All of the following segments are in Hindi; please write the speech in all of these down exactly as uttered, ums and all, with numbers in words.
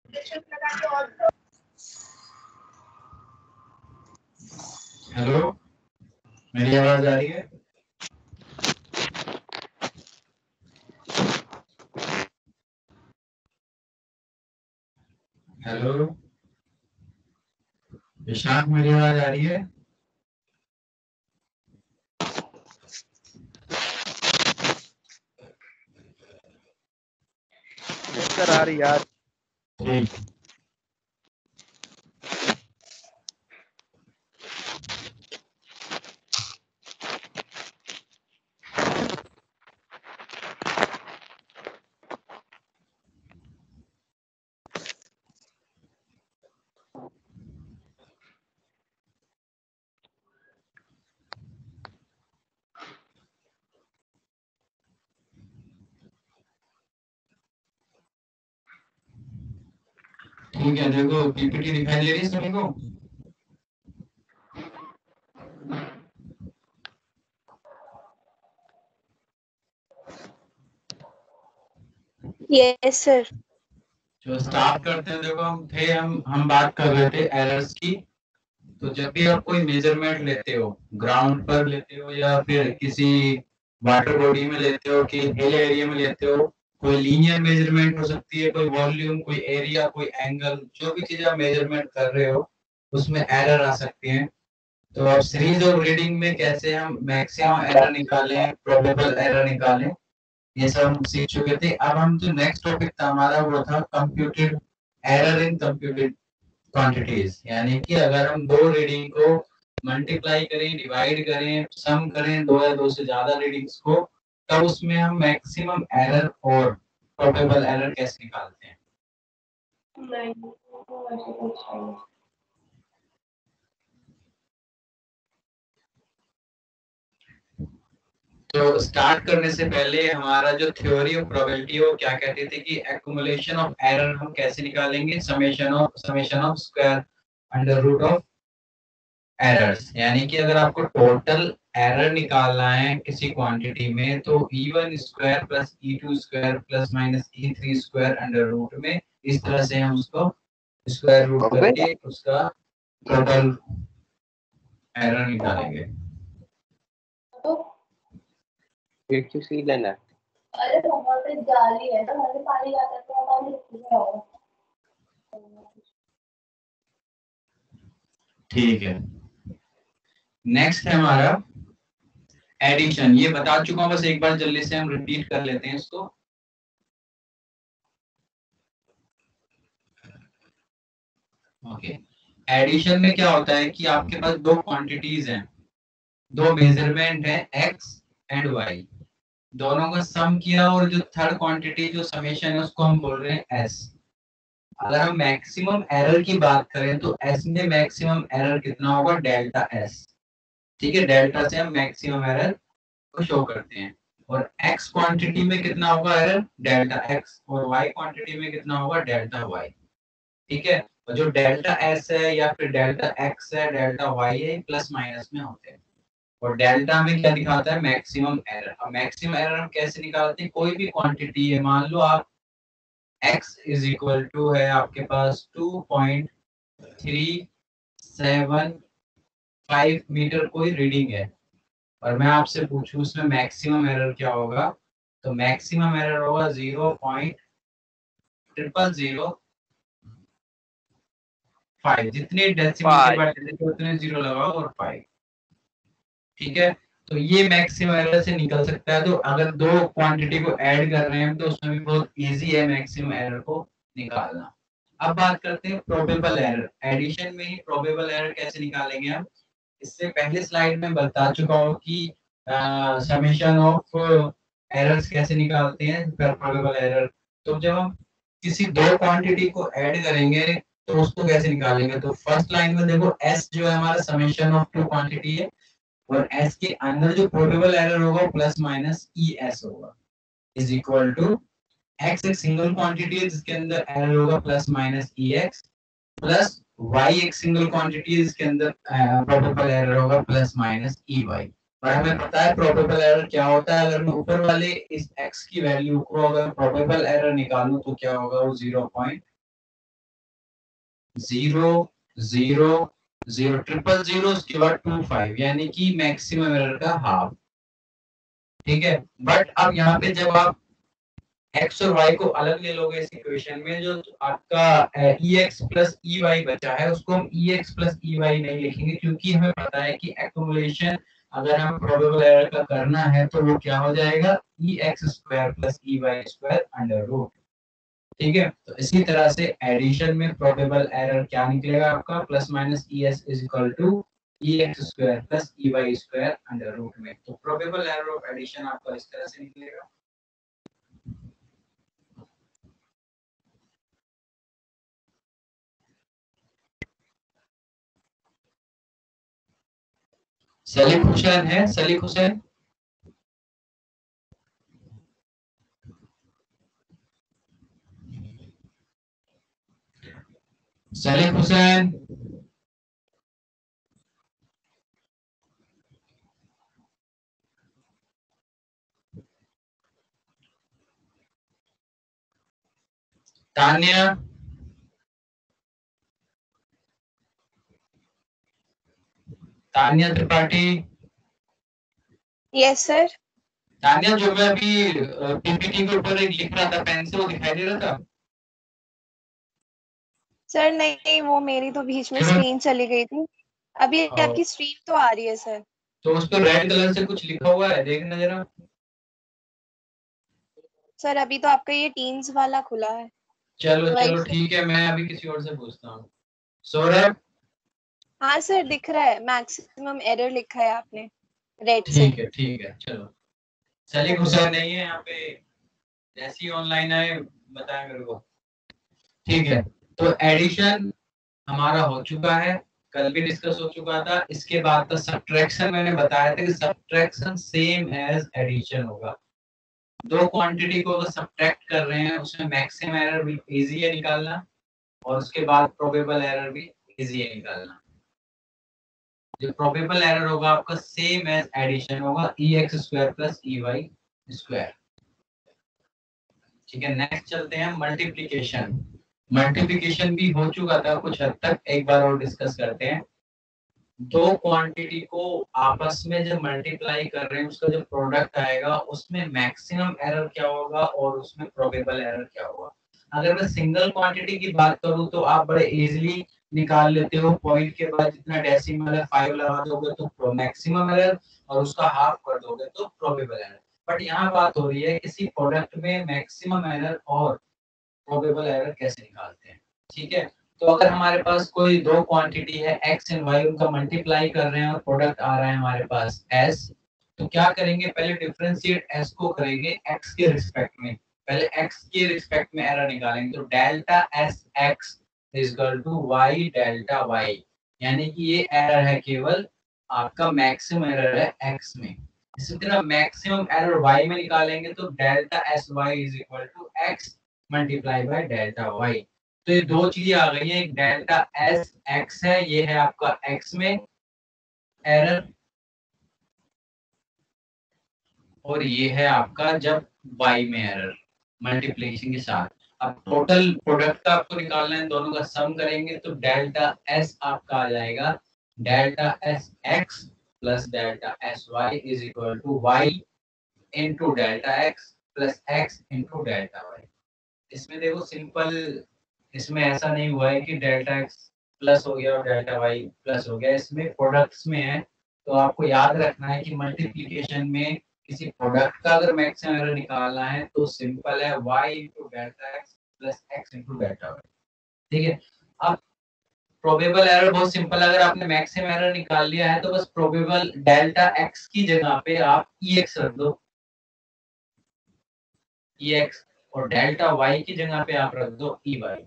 हेलो, मेरी आवाज आ रही है? हेलो विशाख, मेरी आवाज आ रही है? सर आ रही यार। ठीक। ठीक है, देखो पीपीटी दिखाई दे रही है सभी को? Yes sir. जो स्टार्ट करते हैं, देखो हम थे हम हम बात कर रहे थे एरर्स की। तो जब भी आप कोई मेजरमेंट लेते हो, ग्राउंड पर लेते हो या फिर किसी वाटर बॉडी में लेते हो कि हिल एरिया में लेते हो, कोई लीनियर मेजरमेंट हो सकती है, कोई वॉल्यूम, कोई एरिया, कोई एंगल, जो भी चीज आप मेजरमेंट कर रहे हो उसमें एरर आ सकती है। तो अब सीरीज ऑफ रीडिंग में कैसे हम मैक्सिमम एरर निकालें, प्रोबेबल एरर निकालें, ये सब हम सीख चुके थे। अब हम जो नेक्स्ट टॉपिक था हमारा वो था computed error in computed quantities, यानी कि अगर हम दो रीडिंग को मल्टीप्लाई करें, डिवाइड करें, सम करें दो या दो से ज्यादा रीडिंग्स को, तब उसमें हम मैक्सिमम एरर और प्रोबेबल एरर कैसे निकालते हैं। तो स्टार्ट करने से पहले हमारा जो थ्योरी ऑफ प्रोबेबिलिटी वो क्या कहती थी कि एक्युमुलेशन ऑफ एरर हम कैसे निकालेंगे, summation of summation of square under root of errors, यानी कि अगर आपको टोटल एरर निकालना है किसी क्वांटिटी में तो e one square plus e two square plus minus e three square under root में, इस तरह से हम उसको स्क्वायर रूट करके उसका टोटल एरर निकालेंगे। एक चीज सी लेना। अरे वहां पे जाली है तो वहां से पानी जाता है तो पानी होगा। ठीक है, नेक्स्ट है हमारा एडिशन। ये बता चुका हूं, बस एक बार जल्दी से हम रिपीट कर लेते हैं इसको। ओके, एडिशन में क्या होता है कि आपके पास दो क्वांटिटीज हैं, दो मेजरमेंट है x एंड y, दोनों का सम किया और जो थर्ड क्वांटिटी जो समेशन है उसको हम बोल रहे हैं s। अगर हम मैक्सिमम एरर की बात करें तो s में मैक्सिमम एरर कितना होगा, डेल्टा s। ठीक है, डेल्टा से हम मैक्सिमम एरर को शो करते हैं। और x क्वांटिटी में कितना होगा एरर, डेल्टा x, और y क्वांटिटी में कितना होगा, डेल्टा y। ठीक है, और जो डेल्टा s है या फिर डेल्टा x है, डेल्टा y है, प्लस माइनस में होते हैं। और डेल्टा में क्या दिखाता है, मैक्सिमम एरर। अब मैक्सिमम एरर हम कैसे निकालते हैं, कोई भी क्वांटिटी है, मान लो आप x इज इक्वल टू है आपके पास two point three seven five metre कोई रीडिंग है, और मैं आपसे पूछूं उसमें मैक्सिमम एरर क्या होगा, तो मैक्सिमम एरर होगा zero point triple zero five. जितने डेसिमल के बाद उतने जीरो लगाओ और फाइव। ठीक है, तो ये मैक्सिमम एरर से निकल सकता है। तो अगर दो क्वांटिटी को ऐड कर रहे हैं तो उसमें भी बहुत इजी है मैक्सिमम एरर को निकालना। अब बात करते हैं प्रोबेबल एरर। एडिशन में ही प्रोबेबल एरर कैसे निकालेंगे हम, इससे पहले स्लाइड में बता चुका हूँ कि समेशन ऑफ एरर्स कैसे निकालते हैं प्रोबेबल एरर। तो जब हम किसी दो क्वांटिटी को ऐड करेंगे तो उसको कैसे निकालेंगे, तो फर्स्ट लाइन में देखो s जो है हमारा समेशन ऑफ टू क्वांटिटी है, और s के अंदर जो प्रोबेबल एरर होगा प्लस माइनस ई एस होगा, इज इक्वल टू x एक सिंगल क्वांटिटी है जिसके अंदर एरर होगा plus minus e x, plus y एक सिंगल क्वांटिटी है जिसके अंदर प्रोबेबल एरर होगा प्लस माइनस ई वाई। और हमें पता है प्रोबेबल एरर क्या होता है, अगर मैं ऊपर वाले इस x की वैल्यू को अगर प्रोबेबल एरर निकालूं तो क्या होगा, वो zero point zero zero zero triple zero उसके बाद टू फाइव, यानी कि मैक्सिमम एरर का हाफ। ठीक है, बट अब यहाँ पे जब आप x और y को अलग ले लोगे इस इक्वेशन में, जो आपका ई एक्स प्लस ई वाई बचा है उसको हम ई एक्स प्लस ई वाई नहीं लिखेंगे, क्योंकि हमें पता है कि एक्यूमुलेशन अगर हम प्रोबेबल एरर का करना है तो वो क्या हो जाएगा, e x square plus E Y square under root. ठीक है, तो इसी तरह से एडिशन में प्रोबेबल एरर क्या निकलेगा आपका, plus minus E S is equal to e x square plus E Y square under root में। तो प्रोबेबल एरर ऑफ एडिशन आपका इस तरह से निकलेगा। सलीक हुसैन है, सलीक हुसैन सलीक हुसैन तान्या तान्या त्रिपाठी। Yes sir. तान्या, जो मैं अभी पीपीटी के ऊपर एक लिख रहा था पेन से, वो दिखाई दे रहा था? सर नहीं, वो मेरी तो बीच में स्क्रीन चली गई थी। अभी आपकी स्क्रीन तो आ रही है सर। तो उस पर रेड कलर से कुछ लिखा हुआ है, देखना जरा। सर अभी तो आपका ये टीम्स वाला खुला है। चलो चलो ठीक है, मैं अभी किसी और से पूछता हूँ। सौरभ। हाँ सर दिख रहा है, मैक्सिमम एरर लिखा है आपने रेड से। ठीक है ठीक है, चलो। सलीक हुसैन नहीं है यहाँ पे, जैसी ऑनलाइन आए बताएं मेरे को। ठीक है, तो एडिशन हमारा हो चुका है, कल भी डिस्कस हो चुका था। इसके बाद का सब्ट्रैक्शन मैंने बताया था कि सब्ट्रैक्शन सेम एज एडिशन होगा। दो क्वांटिटी को अगर सब्ट्रैक्ट कर रहे हैं उसमें मैक्सिमम एरर भी इजी है निकालना, और उसके बाद प्रोबेबल एरर भी इजी है निकालना। जो प्रोबेबल एरर होगा आपका सेम एज एडिशन होगा, ई x square plus E Y square. ठीक है, नेक्स्ट चलते हैं मल्टीप्लिकेशन। मल्टीप्लिकेशन भी हो चुका था कुछ हद तक, एक बार और डिस्कस करते हैं। दो क्वांटिटी को आपस में जब मल्टीप्लाई कर रहे हैं उसका जो प्रोडक्ट आएगा उसमें मैक्सिमम एरर क्या होगा और उसमें प्रोबेबल एरर क्या होगा। अगर मैं सिंगल क्वांटिटी की बात करूं तो आप बड़े इजीली निकाल लेते हो, पॉइंट के बाद जितना डेसिमल है फाइव लगा दोगे तो मैक्सिमम एरर, और उसका हाफ कर दोगे तो प्रोबेबल एरर। बट यहाँ बात हो रही है किसी प्रोडक्ट में मैक्सिमम एरर और प्रोबेबल एरर कैसे निकालते हैं। ठीक है, तो अगर हमारे पास कोई दो क्वांटिटी है x एंड y, उनका मल्टीप्लाई कर रहे हैं और प्रोडक्ट आ रहा है हमारे पास s, तो क्या करेंगे, पहले डिफरेंशिएट s को करेंगे x के रिस्पेक्ट में। पहले x के रिस्पेक्ट में एरर निकालेंगे, तो delta s x is equal to y delta y, यानी कि ये एरर है केवल आपका मैक्सिमम एरर है x में। इसी तरह मैक्सिमम एरर y में निकालेंगे तो delta s y is equal to x multiply by delta y. तो ये दो चीजें आ गई हैं, एक डेल्टा एस एक्स है, ये है आपका x में एरर, और ये है आपका जब y में एरर मल्टीप्लिकेशन के साथ। अब टोटल प्रोडक्ट का आपको निकालना है, दोनों का सम करेंगे तो डेल्टा s आपका आ जाएगा delta s x plus delta s y is equal to y into delta x plus x into delta y. इसमें देखो सिंपल, इसमें ऐसा नहीं हुआ है कि डेल्टा एक्स प्लस हो गया और डेल्टा वाई प्लस हो गया, इसमें प्रोडक्ट्स में है। तो आपको याद रखना है कि मल्टीप्लिकेशन में किसी प्रोडक्ट का अगर मैक्सिमम एरर निकालना है तो सिंपल है y into delta x plus x into delta y. ठीक है, अब प्रोबेबल एरर बहुत सिंपल, अगर आपने मैक्सिमम एरर निकाल लिया है तो बस प्रोबेबल डेल्टा एक्स की जगह पे आप ई एक्स रख दो, ई एक्स, और डेल्टा वाई की जगह पे आप रख दो ई वाई।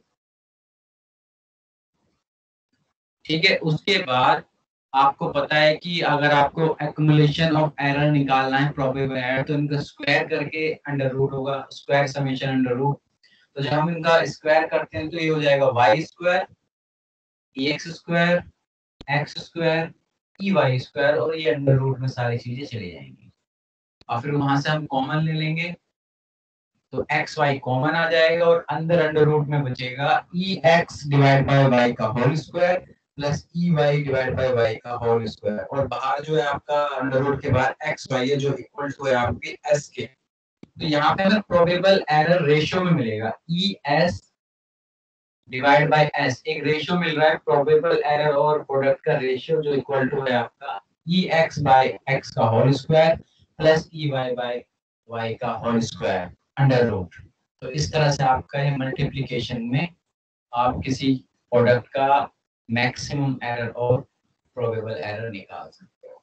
ठीक है, उसके बाद आपको पता है कि अगर आपको एक्युमुलेशन ऑफ एरर निकालना है प्रोबेबल एरर, तो इनका स्क्वायर करके अंडर रूट होगा, स्क्वायर समेशन अंडर रूट। तो जब हम इनका स्क्वायर करते हैं तो ये हो जाएगा वाई स्क्वायर ई x square x square e Y square, और ये अंडर रूट में सारी चीजें चली जाएंगी, और फिर वहां से हम कॉमन ले लेंगे। तो एक्स वाई कॉमन आ जाएगा और अंदर अंडर रूट में बचेगा e x divide by y का whole square plus E y divide by y का होल स्क्वायर, और बाहर जो है आपका अंडर रूट के बाद एक्स वाई है जो इक्वल टू है आपके एस के। तो यहाँ पे हमें प्रोबेबल एरर रेशियो में मिलेगा e s divide by s, एक रेशियो मिल रहा है प्रोबेबल एरर और प्रोडक्ट का रेशियो जो इक्वल टू है आपका ई एक्स बाय एक्स का whole square plus E y by y का होल स्क्वायर अंडर रूट। तो इस तरह से आपका ये मल्टीप्लिकेशन में आप किसी प्रोडक्ट का मैक्सिमम एरर और प्रोबेबल एरर निकाल सकते हो।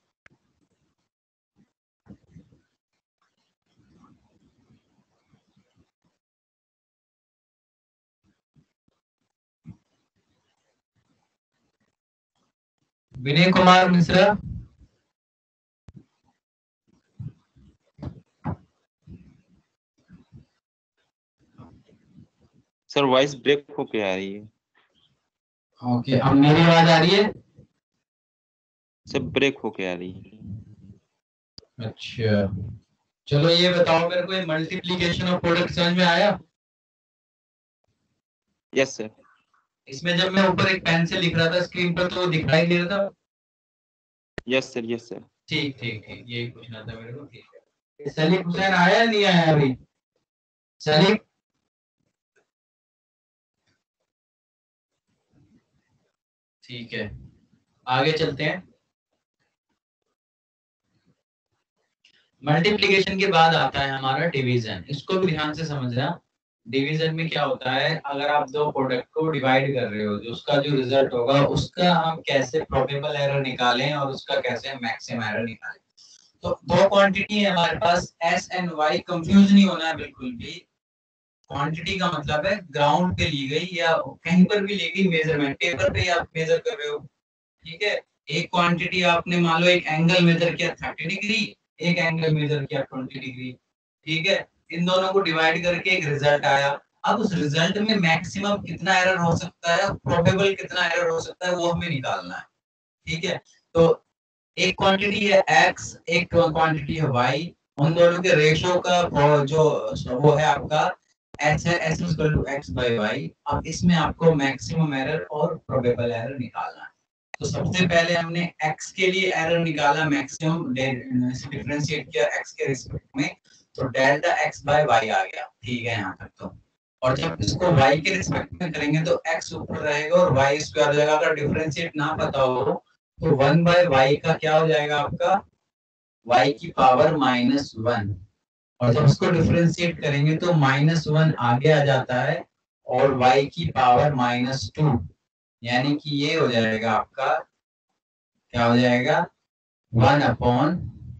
Vinay Kumar Mishra. Sir voice break होके आ रही है। ओके, अब मेरी आवाज आ रही है? सब ब्रेक होके आ रही है। अच्छा, चलो ये बताओ मेरे को, ये मल्टीप्लिकेशन और प्रोडक्ट समझ में आया? Yes sir. इसमें जब मैं ऊपर एक पेन से लिख रहा था स्क्रीन पर तो दिखाई दे रहा था? Yes sir, yes sir. ठीक ठीक ठीक, यही पूछना था मेरे को। ठीक है, सलीम हुसैन आया नहीं आया अभी? सलीम, ठीक है, आगे चलते हैं। मल्टीप्लिकेशन के बाद आता है हमारा डिवीजन। इसको भी ध्यान से समझना। डिवीजन में क्या होता है, अगर आप दो प्रोडक्ट को डिवाइड कर रहे हो, जो उसका जो रिजल्ट होगा उसका हम कैसे प्रोबेबल एरर निकालें और उसका कैसे मैक्सिमम एरर निकालें। तो दो क्वांटिटी है हमारे पास एस एंड वाई, कंफ्यूज नहीं होना है बिल्कुल भी। क्वांटिटी का मतलब है ग्राउंड पे ली गई या कहीं पर भी ली गई मेजरमेंट, पेपर पे आप मेजर कर रहे हो, ठीक है। एक क्वांटिटी आपने मान लो एक एंगल मेजर किया थर्टी डिग्री, एक एंगल मेजर किया ट्वेंटी डिग्री, ठीक है। इन दोनों को डिवाइड करके एक रिजल्ट आया। अब उस रिजल्ट में मैक्सिमम कितना एरर हो सकता है, प्रोबेबल कितना एरर हो सकता है, वो हमें निकालना है, ठीक है। तो एक क्वांटिटी है x, एक क्वांटिटी है y, उन दोनों के रेशियो का जो वो है आपका h है, s equal to x by y। अब इसमें आपको मैक्सिमम एरर और प्रोबेबल एरर निकालना है। तो सबसे पहले हमने x के लिए एरर निकाला, मैक्सिमम डिफरेंशिएट किया x के रिस्पेक्ट में, तो डेल्टा x by y आ गया, ठीक है यहाँ तक तो। और जब इसको y के रिस्पेक्ट में करेंगे तो x ऊपर रहेगा और y स्क्वायर हो जाएगा। अगर डिफरेंशिएट ना पता हो तो वन बाय वाई का क्या हो जाएगा आपका, y की पावर माइनस वन, और जब इसको डिफरेंशिएट करेंगे तो माइनस वन आगे आ जाता है और y की पावर माइनस टू, यानी कि ये हो जाएगा आपका, क्या हो जाएगा, वन अपॉन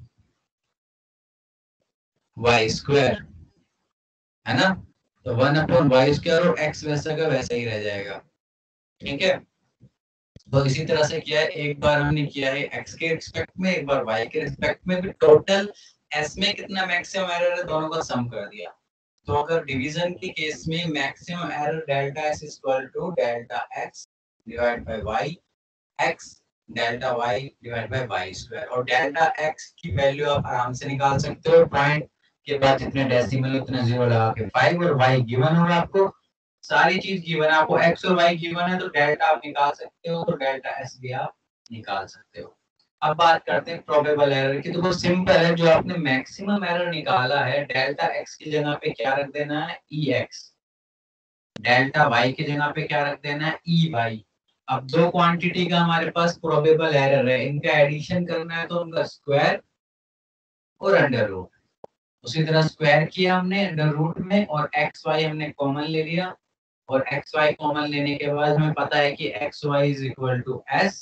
वाई स्क्वायर, है ना। तो वन अपॉन वाई स्क्वायर और x वैसा का वैसा ही रह जाएगा, ठीक है। तो इसी तरह से किया है, एक बार हमने किया है x के रिस्पेक्ट में, एक बार y के रिस्पेक्ट में, भी टोटल s में कितना मैक्सिमम एरर है दोनों का सम कर दिया। तो अगर डिवीजन के केस में maximum error delta s equal to delta x divide by y, x delta y divide by y square, और डेल्टा x की वैल्यू आप आराम से निकाल सकते हो, पॉइंट के बाद जितने डेसिमल उतने जीरो लगा के फाइव, और y गिवन होगा आपको, सारी चीज गिवन है आपको, x और y गिवन है तो डेल्टा आप निकाल सकते हो, तो डेल्टा s भी आप निकाल सकते हो। अब बात करते हैं प्रोबेबल एरर की। तो बहुत सिंपल है, जो आपने मैक्सिमम एरर निकाला है, डेल्टा x की जगह पे क्या रख देना है, ex, डेल्टा y की जगह पे क्या रख देना है, ey। अब दो क्वांटिटी का हमारे पास प्रोबेबल एरर है, इनका एडिशन करना है तो उनका स्क्वायर और अंडर रूट। उसी तरह स्क्वायर किया हमने अंडर रूट में, और एक्स वाई हमने कॉमन ले लिया, और एक्स वाई कॉमन लेने के बाद हमें पता है कि X Y is equal to S,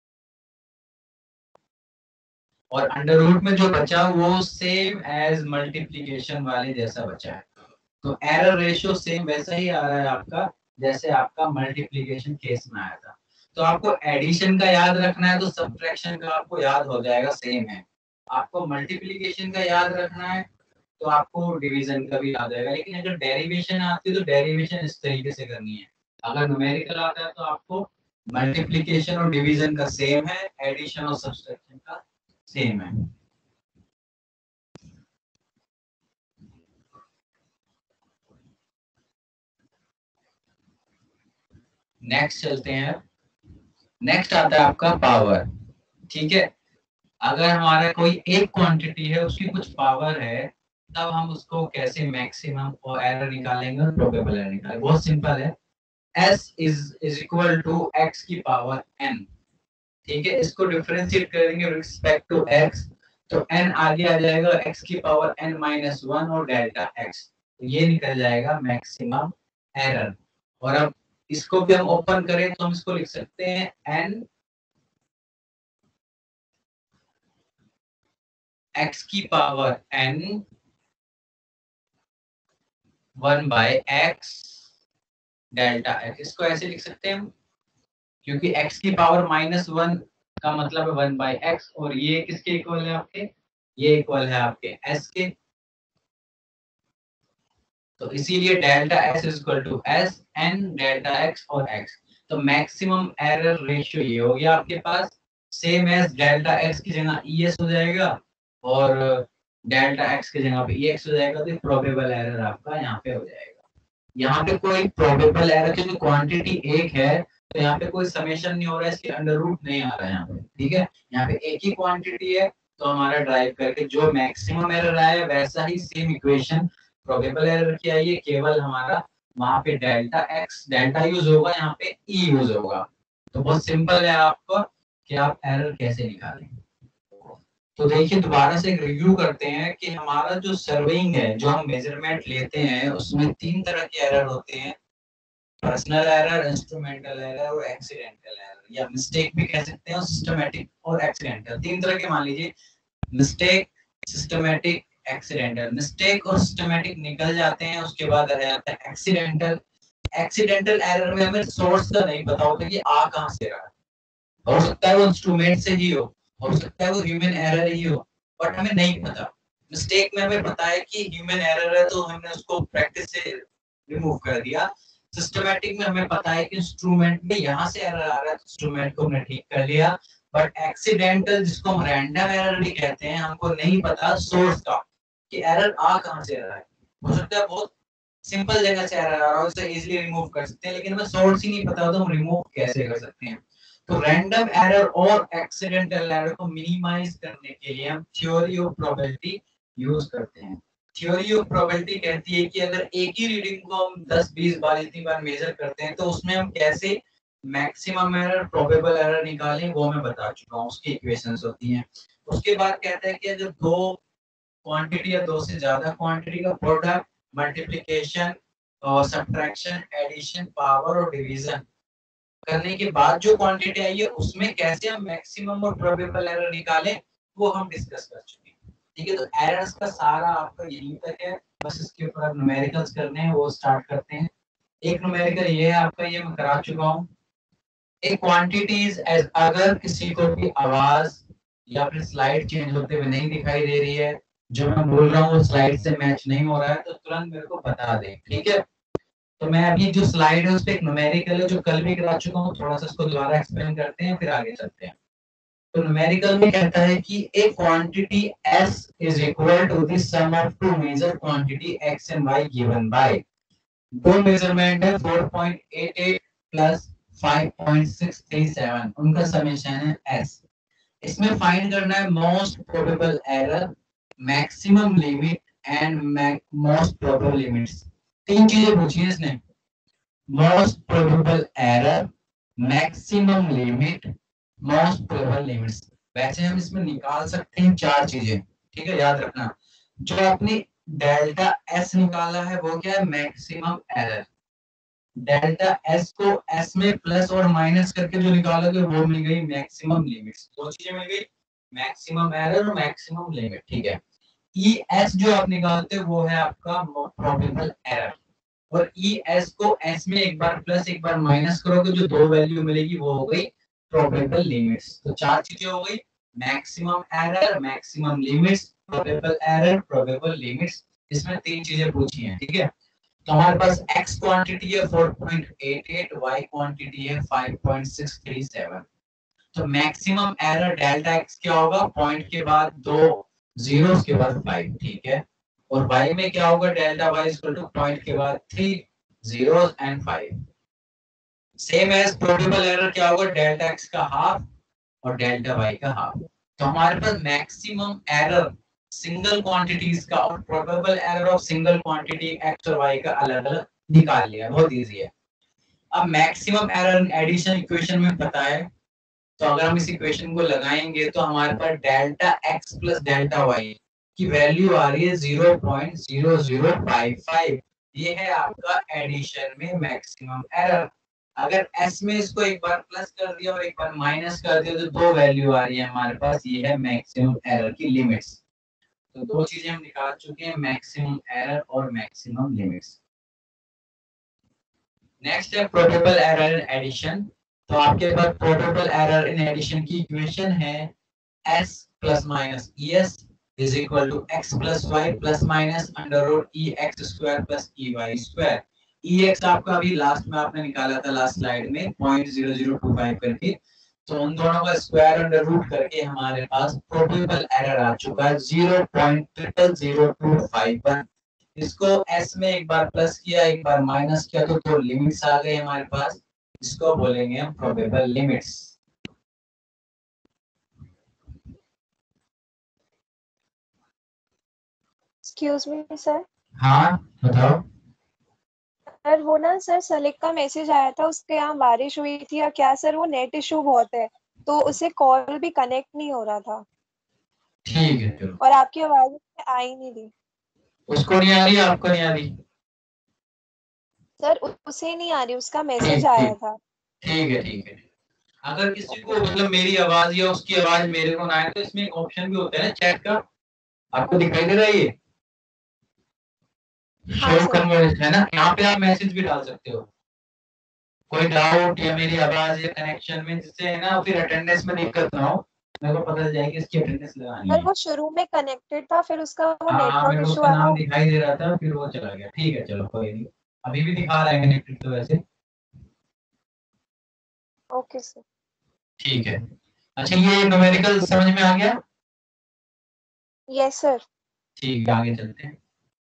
और अंडर रूट में जो बचा वो सेम एज मल्टीप्लिकेशन वाले जैसा बचा है। तो एरर रेशियो सेम वैसा ही आ रहा है आपका जैसे आपका मल्टीप्लिकेशन केस में आया था। तो आपको एडिशन का याद रखना है तो सब्ट्रैक्शन का आपको याद हो जाएगा, सेम है। आपको मल्टीप्लिकेशन का याद रखना है तो आपको डिवीजन का भी याद रहेगा। लेकिन अगर डेरिवेशन आती है तो डेरिवेशन इस तरीके से करनी है। अगर न्यूमेरिकल आता है तो आपको मल्टीप्लिकेशन और डिवीजन का सेम है, एडिशन और सब्ट्रैक्शन का सेम है। नेक्स्ट चलते हैं। नेक्स्ट आता है आपका पावर। ठीक है, अगर हमारा कोई एक क्वांटिटी है उसकी कुछ पावर है, तब हम उसको कैसे मैक्सिमम और एरर निकालेंगे और प्रोबेबल एरर निकालेंगे। बहुत सिंपल है, s is is equal to x की पावर n। ठीक है, इसको डिफरेंशिएट करेंगे रिस्पेक्ट टू x, तो n आगे आ जाएगा x की पावर n माइनस वन और डेल्टा x, तो ये निकल जाएगा मैक्सिमम एरर। और अब इसको भी हम ओपन करें तो हम इसको लिख सकते हैं n x की power n one by x delta x। इसको ऐसे लिख सकते हैं हम, क्योंकि x की पावर माइनस वन का मतलब है वन बाई एक्स, और ये किसके इक्वल है आपके, ये इक्वल है आपके s के। तो इसीलिए delta s is equal to s n delta x और x। तो मैक्सिमम एरर रेशियो ये हो गया आपके पास, सेम एज डेल्टा x की जगह es हो जाएगा और डेल्टा x की जगह पे ex हो जाएगा, तो प्रोबेबल एरर आपका यहाँ पे हो जाएगा। यहाँ पे कोई प्रोबेबल एरर क्योंकि क्वांटिटी एक है, तो यहाँ पे कोई समेशन नहीं हो रहा है, इसके अंडर रूट नहीं आ रहा है यहाँ पे। ठीक है, यहाँ पे एक ही क्वांटिटी है, तो हमारा ड्राइव करके जो मैक्सिमम एरर आया वैसा ही सेम इक्वेशन प्रोबेबल एरर की आई है, केवल हमारा वहां पे डेल्टा एक्स डेल्टा यूज होगा, यहाँ पे ई यूज होगा। तो बहुत सिंपल है आपको कि आप एरर कैसे निकालें। तो देखिए दोबारा से एक रिव्यू करते हैं कि हमारा जो सर्वेइंग है, जो हम मेजरमेंट लेते हैं, उसमें तीन तरह के एरर होते हैं, पर्सनल एरर, इंस्ट्रूमेंटल एरर और एक्सीडेंटल एरर, या मिस्टेक भी कह सकते हैं, सिस्टमैटिक और एक्सीडेंटल। तीन तरह के मान लीजिए, मिस्टेक, सिस्टमैटिक, एक्सीडेंटल। मिस्टेक और सिस्टमैटिक निकल जाते हैं, उसके बाद आ जाता है एक्सीडेंटल। एक्सीडेंटल एरर में हमें सोर्स का नहीं पता होता कि आ कहां से रहा है, हो सकता है वो इंस्ट्रूमेंट से ही हो, हो सकता है वो ह्यूमन एरर ही हो, बट हमें नहीं पता। मिस्टेक में हमें पता है कि ह्यूमन एरर है, तो हमने उसको प्रैक्टिस से रिमूव कर दिया। सिस्टमैटिक में हमें पता है कि इंस्ट्रूमेंट में यहाँ से एरर आ रहा है, तो इंस्ट्रूमेंट को हमने ठीक कर लिया। बट एक्सीडेंटल, जिसको हम रैंडम एरर भी कहते हैं, हमको नहीं पता सोर्स का कि एरर आ कहां से रहा है। हो सकता है बहुत सिंपल जगह से एरर आ रहा हो, उसे इजीली रिमूव कर सकते हैं, लेकिन हमें सोर्स ही नहीं पता, तो हम रिमूव कैसे कर सकते हैं। तो रैंडम एरर और एक्सीडेंटल एरर को मिनिमाइज करने के लिए हम थ्योरी ऑफ प्रोबेबिलिटी यूज करते हैं। थ्योरी ऑफ प्रोबेबिलिटी कहती है कि अगर एक ही रीडिंग को हम दस बीस बार इतनी बार मेजर करते हैं, तो उसमें हम कैसे मैक्सिमम एरर प्रोबेबल एरर निकालें, वो मैं बता चुका हूँ, उसकी इक्वेशंस होती हैं। उसके बाद कहता है कि अगर दो क्वांटिटी या दो से ज्यादा क्वांटिटी का प्रोडक्ट, मल्टीप्लिकेशन और सब्ट्रैक्शन, एडिशन, पावर और डिवीजन करने के बाद जो क्वांटिटी आई है, उसमें कैसे हम मैक्सिमम और प्रोबेबल एरर निकालें, वो हम डिस्कस कर चुके हैं। ठीक है, तो एरर्स का सारा आपका यहीं तक है, बस इसके ऊपर आप न्यूमेरिकल्स करने हैं, वो स्टार्ट करते हैं। एक न्यूमेरिकल ये है आपका, ये मैं करा चुका हूँ। एक क्वांटिटीज, अगर किसी को भी आवाज या फिर स्लाइड चेंज होते हुए नहीं दिखाई दे रही है, जो मैं बोल रहा हूँ स्लाइड से मैच नहीं हो रहा है, तो तुरंत मेरे को बता दें। ठीक है, तो मैं अभी जो स्लाइड है उस पे एक न्यूमेरिकल है जो कल भी करा चुका हूँ, थोड़ा सा इसको दोबारा एक्सप्लेन करते हैं, फिर आगे चलते हैं। तो न्यूमेरिकल में कहता है कि एक quantity S is equal to the sum of two measure quantity X and Y given by, दो मेजरमेंट है four point eight eight plus five point six three seven, उनका समेशन है S। इसमें फाइंड करना है most probable error, maximum limit and most probable limits. तीन चीजें पूछी है इसने, most probable error, maximum limit, most probable limits. वैसे हम इसमें निकाल सकते हैं चार चीजें। ठीक है, याद रखना, जो आपने डेल्टा एस निकाला है वो क्या है, मैक्सिमम एरर। डेल्टा एस को एस में प्लस और माइनस करके जो निकालोगे वो मिल गई मैक्सिमम लिमिट्स। दो चीजें मिल गई, मैक्सिमम एरर और मैक्सिमम लिमिट। ठीक है, ई एस जो आप निकालते हो वो है आपका प्रोबेबल एरर, और ई एस को एस में एक बार प्लस एक बार माइनस करोगे, जो दो वैल्यू मिलेगी वो हो गई प्रोबेबल लिमिट्स। तो चार चीजें हो गई, maximum error, maximum limits, probable error, probable limits. इसमें तीन चीजें पूछी हैं। ठीक है, तो हमारे पास x क्वांटिटी है four point eight eight, y quantity है five point six three seven. तो मैक्सिमम एरर डेल्टा x क्या होगा, पॉइंट के बाद दो जीरो के बाद फाइव। ठीक है, और y में क्या होगा, delta y equal to point के बाद three zeros and five. Same as probable error क्या होगा, डेल्टा एक्स का हाफ और डेल्टा वाई का हाफ। तो हमारे पास मैक्सिमम एरर सिंगल क्वांटिटीज का और probable error of single quantity X और वाई का अलग अलग निकाल लिया, बहुत इजी है। अब मैक्सिमम एरर एडिशन इक्वेशन में पता है, तो अगर हम इस इक्वेशन को लगाएंगे तो हमारे पास delta x plus delta Y की वैल्यू आ रही है zero point zero zero five five. ये है आपका एडिशन में मैक्सिमम एरर। अगर s में इसको एक बार प्लस कर दिया और एक बार माइनस कर दिया तो दो वैल्यू आ रही है हमारे पास, ये है मैक्सिमम एरर की लिमिट्स। तो दो चीजें हम निकाल चुके हैं, मैक्सिमम एरर और मैक्सिमम लिमिट्स। नेक्स्ट है प्रोबेबल एरर इन एडिशन। तो आपके पास प्रोबेबल एरर इन एडिशन की इक्वेशन है s plus minus E S is equal to X plus Y plus minus under root E x square plus E Y square. E X आपका अभी लास्ट में आपने निकाला था लास्ट स्लाइड में point zero zero two five करके, तो उन दोनों का स्क्वायर अंडर रूट करके हमारे पास प्रोबेबल एरर आ चुका है zero point zero zero two five one. इसको s में एक बार प्लस किया एक बार माइनस किया तो दो लिमिट्स आ गए हमारे पास, इसको बोलेंगे हम probable limits. Excuse me sir. हाँ बताओ। सर वो ना सर सलेक का मैसेज आया था, उसके यहाँ बारिश हुई थी या क्या सर, वो नेट इशू बहुत है तो उसे कॉल भी कनेक्ट नहीं हो रहा था। ठीक है चलो। और आपकी आवाज आ ही नहीं रही। उसको नहीं आ रही, आपको नहीं आ रही? सर उसे नहीं आ रही, उसका मैसेज ठीक आया ठीक था। ठीक है ठीक है। अगर किसी को मतलब मेरी आवाज या उसकी आवाज मेरे को ना आए तो इसमें एक ऑप्शन भी होता है ना चैट का, आपको दिखाई दे रहा है ये हाँ शो सर। कन्वर्सेशन है ना, यहाँ पे आप मैसेज भी डाल सकते हो कोई डाउट या मेरी आवाज या कनेक्शन में, जिससे है ना फिर अटेंडेंस में दिक्कत ना हो, मेरे को पता चल जाए कि इसकी अटेंडेंस लगानी सर है। वो शुरू में कनेक्टेड था, फिर उसका वो हाँ नेटवर्क मेरे को इशू उसका आया नाम वो। दिखाई दे रहा था फिर वो चला गया। ठीक है चलो कोई नहीं, अभी भी दिखा रहा है कनेक्टेड तो वैसे। Okay sir. ठीक है। अच्छा ये न्यूमेरिकल समझ में आ गया? Yes sir. ठीक है आगे चलते हैं।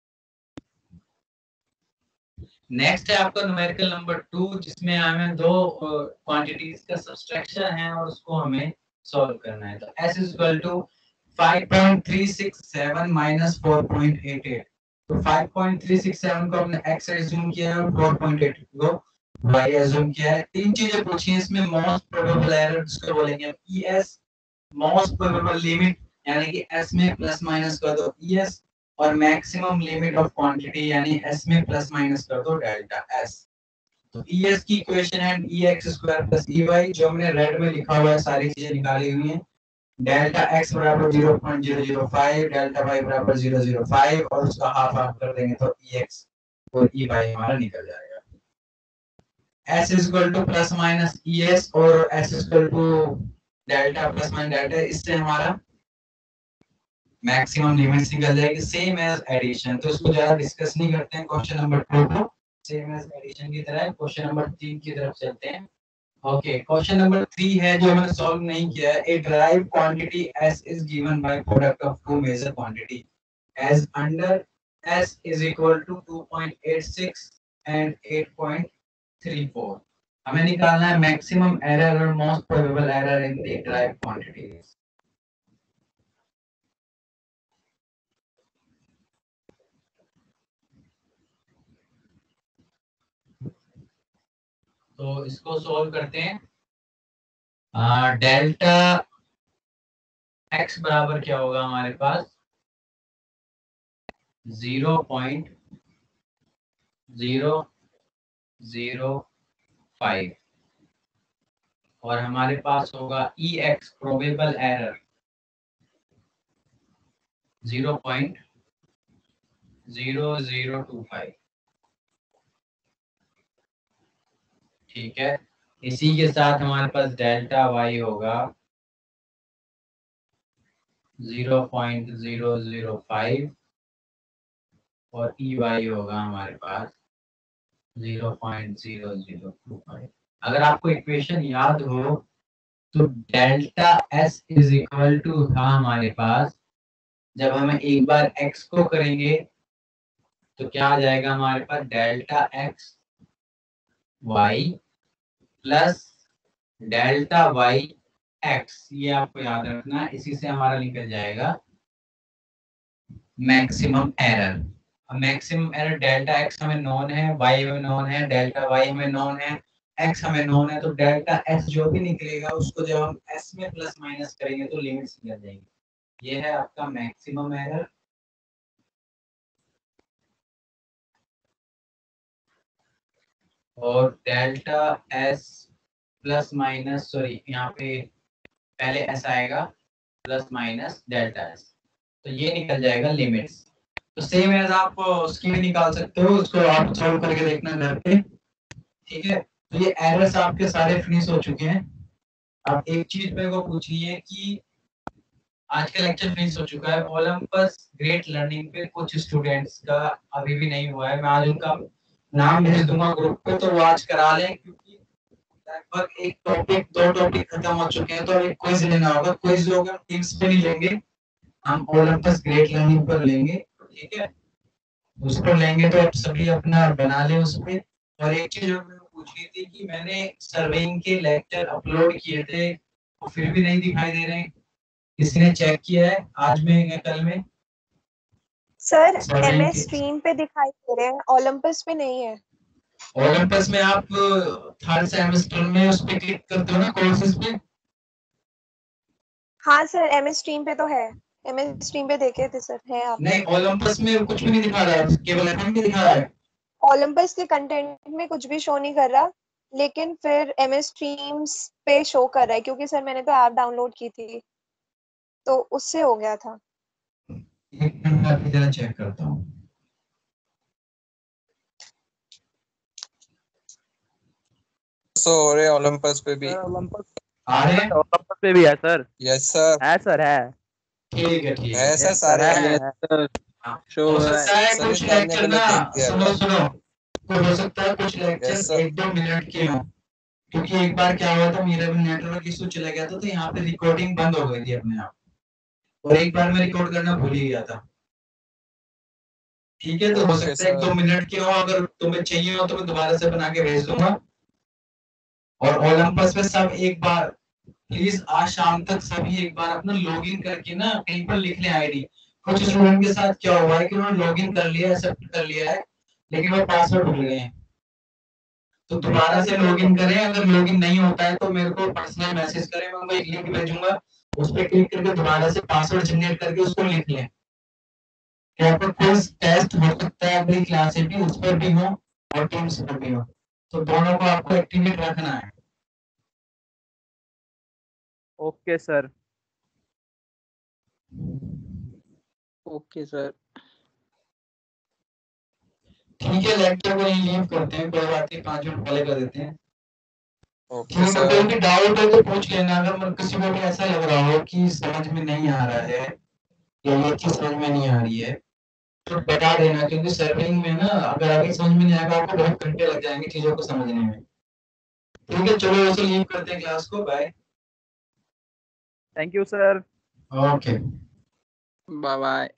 नेक्स्ट है आपका न्यूमेरिकल नंबर टू, जिसमें हमें दो क्वांटिटीज का सब्सट्रैक्शन है और उसको हमें सॉल्व करना है। तो s is equal to five point three six seven minus four point eight eight. तो five point three six seven को हमने x एज्यूम किया है और फोर पॉइंट एट एट को y एज्यूम किया है। तीन चीजें पूछी हैं इसमें, मोस्ट प्रोबेबल एरर जिसको बोलेंगे हम es, मोस्ट प्रोबेबल लिमिट यानी कि s में प्लस माइनस कर दो es, और मैक्सिमम लिमिट ऑफ क्वांटिटी यानी s में प्लस माइनस कर दो डेल्टा s। तो es की इक्वेशन है ex स्क्वायर प्लस ey, जो हमने रेड में लिखा हुआ है सारी चीजें निकाली हुई हैं। डेल्टा x बराबर zero point zero zero five, delta y बराबर ज़ीरो पॉइंट ज़ीरो फाइव और उसका हाफ हाफ कर देंगे तो ex और ey हमारा निकल जाएगा। s is equal to plus minus es और s is equal to delta plus minus delta, इससे हमारा मैक्सिमम लिमिट्स निकल जाएगी सेम एज एडिशन। तो इसको ज्यादा डिस्कस नहीं करते हैं क्वेश्चन नंबर टू को, सेम एज एडिशन की तरह क्वेश्चन नंबर तीन की तरफ चलते हैं। ओके क्वेश्चन नंबर थ्री है जो मैंने सॉल्व नहीं किया है। A derived quantity s is given by product of two measure quantity as under s is equal to two point eight six and eight point three four. हमें निकालना है मैक्सिमम एरर और most probable error in the derived quantities. तो इसको सॉल्व करते हैं। डेल्टा एक्स बराबर क्या होगा हमारे पास zero point zero zero five और हमारे पास होगा ई X probable error zero point zero zero two five. ठीक है, इसी के साथ हमारे पास डेल्टा वाई होगा zero point zero zero five और ई वाई होगा हमारे पास zero point zero zero two five. अगर आपको इक्वेशन याद हो तो delta S is equal to था हमारे पास, जब हम एक बार x को करेंगे तो क्या आ जाएगा हमारे पास delta X Y plus delta Y X, ये आपको याद रखना, इसी से हमारा निकल जाएगा maximum error. Maximum error delta X हमें नोन है, वाई हमें नोन है, डेल्टा वाई हमें नोन है, एक्स हमें नोन है, तो डेल्टा एक्स जो भी निकलेगा उसको जब हम एस में प्लस माइनस करेंगे तो लिमिट्स निकल जाएंगी। ये है आपका मैक्सिमम एरर। और delta S plus minus, sorry यहाँ पे पहले एस आएगा प्लस माइनस डेल्टा एस, तो ये निकल जाएगा लिमिट्स। तो सेम एज आप उसकी भी निकाल सकते हो, उसको आप सॉल्व करके देखना घर पे, ठीक है। तो ये एरर्स आपके सारे फिनिश हो चुके हैं। अब एक चीज मेरे को पूछनी है कि आज का लेक्चर फिनिश हो चुका है, ओलंपस ग्रेट लर्निंग पे कुछ स्टूडेंट्स का अभी भी नहीं हुआ है, मैं आज उनका नाम भेज दूंगा ग्रुप पे, तो वो आज करा लें, क्योंकि लगभग एक टॉपिक दो टॉपिक खत्म हो चुके हैं, तो एक क्विज लेना होगा। क्विज लोग हम टीम्स पे नहीं लेंगे, हम ओलंपस ग्रेट लर्निंग पर लेंगे, ठीक है। उसको लेंगे तो आप सभी अपना बना लें उसमें। और एक चीज और मैंने पूछनी थी कि मैंने सर्वेइंग के लेक्चर अपलोड किए थे, तो फिर भी नहीं दिखाई दे रहे हैं, किसी ने चेक किया है आज में या कल में? सर सर्वेइंग एमएस के स्ट्रीम पे दिखाई दे रहे हैं, ओलंपस पे नहीं है। ओलंपस में आप थर्ड सेमेस्टर में उस पे क्लिक करते हो ना कोर्सेज पे? हाँ सर एमएस स्ट्रीम पे तो है, एमएस स्ट्रीम पे देखे थे सर, है आप? नहीं, ओलंपस में कुछ भी नहीं दिखा रहा है, केवल एफएम भी दिखा रहा है। ओलंपस के कंटेंट में कुछ भी शो नहीं कर रहा, लेकिन फिर एमएस स्ट्रीम्स पे शो कर रहा है, क्योंकि सर मैंने तो ऐप डाउनलोड की थी तो उससे हो गया था। एक मिनट में अभी जरा चेक करता हूँ। सो हो रहे ओलंपस पे भी ओलंपस आ रहे हैं? ओलंपस पे भी है सर। यस सर है सर, है ठीक है ठीक है। है सर सारे है, हैं। है। हाँ, शो हो हो रहा सकता है सर कुछ निकालने लेक्चर के लिए ना, देख दिया सुनो सुनो, तो हो सकता है कुछ यस लेक्चर सर एक दो मिनट के हों, क्योंकि एक बार क्या हुआ था, मेरा भी नेटवर्क इशू चला गया था, तो यहाँ पे रिकॉर्डिंग बंद हो गई थी अपने आप, और एक बार मैं रिकॉर्ड करना भूल ही गया था, ठीक है। तो हो ओके सकता है एक दो सर मिनट के हो, अगर तुम्हें चाहिए हो तो मैं दोबारा से बना के भेज दूंगा। और ओलंपस पे सब एक बार प्लीज आज शाम तक सभी एक बार अपना लॉगिन करके ना कहीं पर लिख लें आईडी। कुछ स्टूडेंट के साथ क्या हुआ है कि उन्होंने लॉगिन कर लिया है, एक्सेप्ट कर लिया है, लेकिन वो पासवर्ड भूल गए हैं, तो दोबारा से लॉगिन करें। अगर लॉगिन नहीं होता है तो मेरे को पर्सनल मैसेज करें, मैं उनको एक लिंक भेजूंगा, उस पर क्लिक करके दोबारा से पासवर्ड जनरेट करके उसको लिख लें। क्या आपका क्विज टेस्ट हो सकता है अगली क्लास से भी, उस पर भी हो और टीम्स पर भी हो, तो दोनों को आपको एक्टिवेट रखना है। Okay sir. Okay sir. ठीक है, लेक्चर को यहीं लीव करते हैं, कोई बात नहीं, पाँच मिनट पहले कर देते हैं। ओके ठीक है, सर कोई भी डाउट हो तो पूछ लेना, अगर मतलब किसी को भी ऐसा लग रहा हो कि समझ में नहीं आ रहा है या ये चीज समझ में नहीं आ रही है तो बता देना, क्योंकि सर्विंग में ना अगर अभी समझ में नहीं आएगा आपको बहुत घंटे लग जाएंगे चीजों को समझने में। ठीक है, चलो वैसे लीव करते हैं क्लास को, bye. Thank you sir. Okay, bye bye.